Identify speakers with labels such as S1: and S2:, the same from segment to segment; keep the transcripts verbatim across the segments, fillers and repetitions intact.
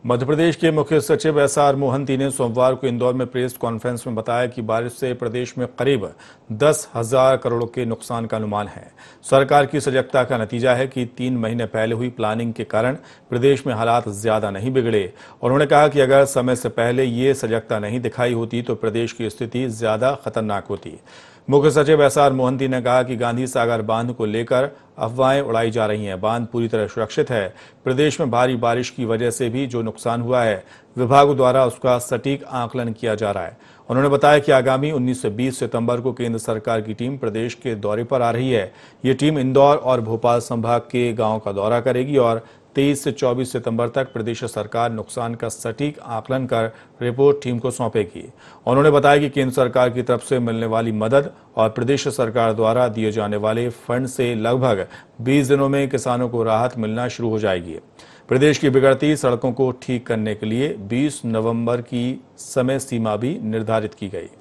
S1: मध्य प्रदेश के मुख्य सचिव एस आर मोहंती ने सोमवार को इंदौर में प्रेस कॉन्फ्रेंस में बताया कि बारिश से प्रदेश में करीब दस हजार करोड़ के नुकसान का अनुमान है। सरकार की सजगता का नतीजा है कि तीन महीने पहले हुई प्लानिंग के कारण प्रदेश में हालात ज्यादा नहीं बिगड़े। उन्होंने कहा कि अगर समय से पहले ये सजगता नहीं दिखाई होती तो प्रदेश की स्थिति ज्यादा खतरनाक होती। मुख्य सचिव एस आर मोहंती ने कहा कि गांधी सागर बांध को लेकर अफवाहें उड़ाई जा रही हैं। बांध पूरी तरह सुरक्षित है। प्रदेश में भारी बारिश की वजह से भी जो नुकसान हुआ है, विभागों द्वारा उसका सटीक आकलन किया जा रहा है। उन्होंने बताया कि आगामी उन्नीस से बीस सितंबर को केंद्र सरकार की टीम प्रदेश के दौरे पर आ रही है। ये टीम इंदौर और भोपाल संभाग के गांवों का दौरा करेगी और तेईस से चौबीस सितंबर तक प्रदेश सरकार नुकसान का सटीक आकलन कर रिपोर्ट टीम को सौंपेगी। उन्होंने बताया कि केंद्र सरकार की तरफ से मिलने वाली मदद और प्रदेश सरकार द्वारा दिए जाने वाले फंड से लगभग बीस दिनों में किसानों को राहत मिलना शुरू हो जाएगी। प्रदेश की बिगड़ती सड़कों को ठीक करने के लिए बीस नवंबर की समय सीमा भी निर्धारित की गई।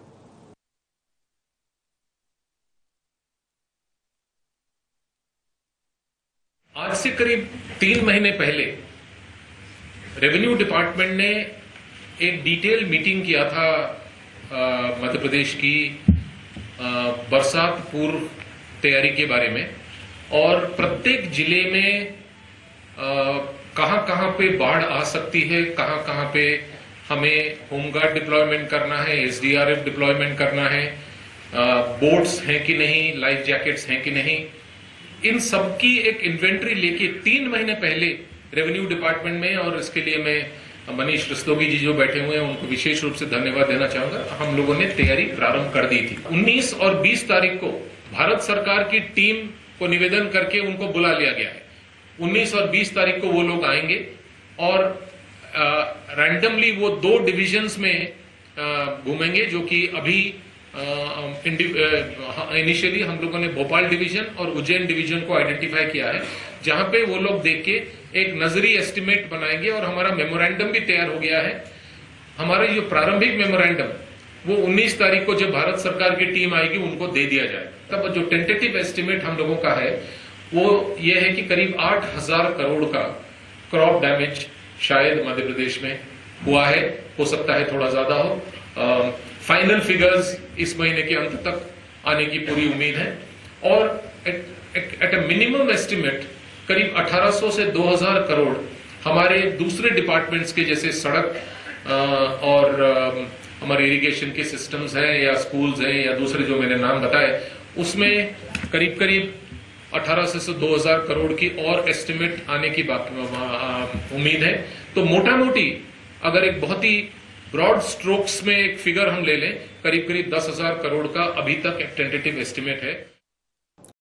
S2: आज से करीब तीन महीने पहले रेवेन्यू डिपार्टमेंट ने एक डिटेल मीटिंग किया था मध्य प्रदेश की बरसात पूर्व तैयारी के बारे में, और प्रत्येक जिले में कहां कहां पे बाढ़ आ सकती है, कहां कहां पे हमें होमगार्ड डिप्लॉयमेंट करना है, एसडीआरएफ डिप्लॉयमेंट करना है, बोट्स हैं कि नहीं, लाइफ जैकेट्स हैं कि नहीं, इन सब की एक इन्वेंट्री लेके तीन महीने पहले रेवेन्यू डिपार्टमेंट में, और इसके लिए मैं मनीष रस्तोगी जी जो बैठे हुए हैं उनको विशेष रूप से धन्यवाद देना चाहूंगा, हम लोगों ने तैयारी प्रारंभ कर दी थी। उन्नीस और बीस तारीख को भारत सरकार की टीम को निवेदन करके उनको बुला लिया गया है। उन्नीस और बीस तारीख को वो लोग आएंगे और रैंडमली वो दो डिविजन्स में घूमेंगे, जो कि अभी इनिशियली हम लोगों ने भोपाल डिवीजन और उज्जैन डिवीजन को आइडेंटिफाई किया है, जहां पे वो लोग देख के एक नजरी एस्टिमेट बनाएंगे और हमारा मेमोरेंडम भी तैयार हो गया है। हमारा जो प्रारंभिक मेमोरेंडम वो उन्नीस तारीख को जब भारत सरकार की टीम आएगी उनको दे दिया जाए। तब जो टेंटेटिव एस्टिमेट हम लोगों का है वो ये है कि करीब आठ हजार करोड़ का क्रॉप डैमेज शायद मध्य प्रदेश में हुआ है, हो सकता है थोड़ा ज्यादा हो। फाइनल फिगर्स इस महीने के अंत तक आने की पूरी उम्मीद है, और एट अ मिनिमम एस्टिमेट करीब अठारह सौ से दो हजार करोड़ हमारे दूसरे डिपार्टमेंट्स के जैसे सड़क और हमारे इरिगेशन के सिस्टम्स हैं या स्कूल्स हैं या दूसरे जो मैंने नाम बताए, उसमें करीब करीब अठारह सौ से दो हजार करोड़ की और एस्टिमेट आने की उम्मीद है। तो मोटा मोटी अगर एक बहुत ही ब्रॉड स्ट्रोक्स में एक फिगर हम ले लें, करीब करीब दस हजार करोड़ का अभी तक एक टेंटेटिव एस्टिमेट है।